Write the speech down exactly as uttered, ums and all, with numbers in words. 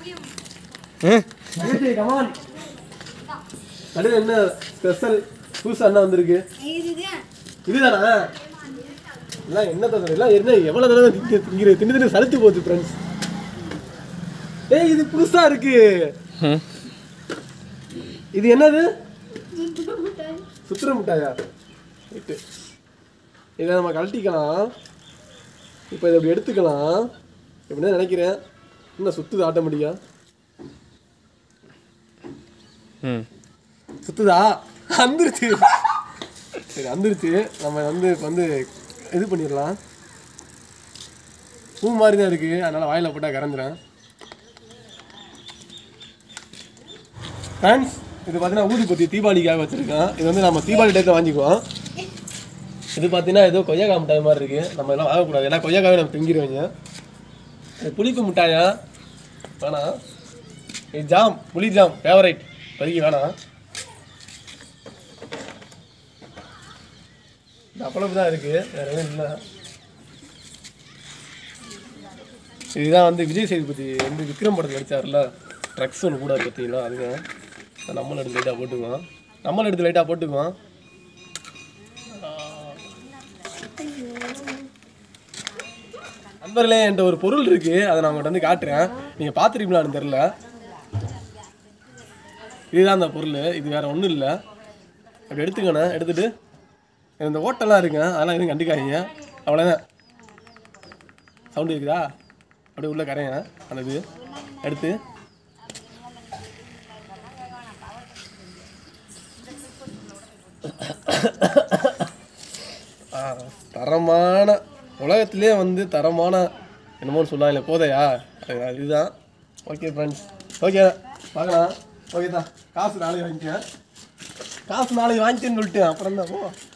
come on நடுவில் என்ன special புதுசா என்ன வந்திருக்கு இதுதானா எல்லாம் என்ன தவிர எல்லாம் என்ன எவ்வளவு தடவை திங்கிற தின்னு தின்னு சலிச்சு போகுது ஃப்ரெண்ட்ஸ் ஏய் இது புதுசா இருக்கு இது என்னது சுத்திர மிட்டாயா ரைட்டு இதை நம்ம கழட்டிக்கலாம் இப்போ இதை அப்படி எடுத்துக்கலாம் எப்படின்னு நினைக்கிறேன் இன்னும் சுத்துது ஆட்டோமேட்டிக்கா சுத்துதா வந்துருச்சு சரி வந்துருச்சு நம்ம வந்து இப்போ வந்து இது பண்ணிடலாம் பூ மாதிரி தான் இருக்குது அதனால் வாயில் போட்டால் கறந்துறேன் ஃப்ரெண்ட்ஸ் இது பார்த்தீங்கன்னா ஊதுபத்தி தீபாவளிக்காக வச்சுருக்கேன் இது வந்து நம்ம தீபாவளி டைத்தில் வாங்கிக்குவோம் இது பார்த்தீங்கன்னா ஏதோ கொய்யாக்காய் மிட்டாய் மாதிரி இருக்குது நம்ம எல்லாம் வாங்கக்கூடாது ஏன்னா கொய்யாக்காவே நம்ம திங்கிடுவீங்க இது புளிப்பு மிட்டாயா வேணாம் இது ஜாம் புளி ஜாம் ஃபேவரைட் பதுக்கி வேணாம் அவ்வளவு தான் இருக்குது வேறு எதுவும் இல்லை இதுதான் வந்து விஜய் சேதுபதி வந்து விக்ரம் படத்தில் நடிச்சார்ல ட்ரக்ஸ் ஒன்று கூட பார்த்தீங்களா அதுதான் நம்மளும் எடுத்து லைட்டாக போட்டுக்குவோம் நம்மளும் எடுத்து லைட்டாக போட்டுக்குவோம் நண்பர்களே என்கிட்ட ஒரு பொருள் இருக்குது அதை நான் உங்கள்கிட்ட வந்து காட்டுறேன் நீங்கள் பார்த்துருக்கீங்களான்னு தெரில இதுதான் அந்த பொருள் இது வேறு ஒன்றும் இல்லை அப்படி எடுத்துக்கண்ணே எடுத்துகிட்டு இந்த ஓட்டெல்லாம் இருக்குங்க அதெல்லாம் எதுவும் கண்டுக்காதீங்க அவ்வளோதான் சவுண்டு இருக்குதா அப்படியே உள்ள கரைங்க அந்த இது எடுத்து தரமான உலகத்திலே வந்து தரமான என்னமோன்னு சொல்லலாம் இல்லை போதையா இதுதான் ஓகே ஃப்ரெண்ட்ஸ் ஓகே பார்க்கலாம் ஓகே தான் காசு நாளைக்கு வாங்கிக்க காசு நாளைக்கு வாங்கிக்கன்னு சொல்லிட்டு அப்புறம் தான் போ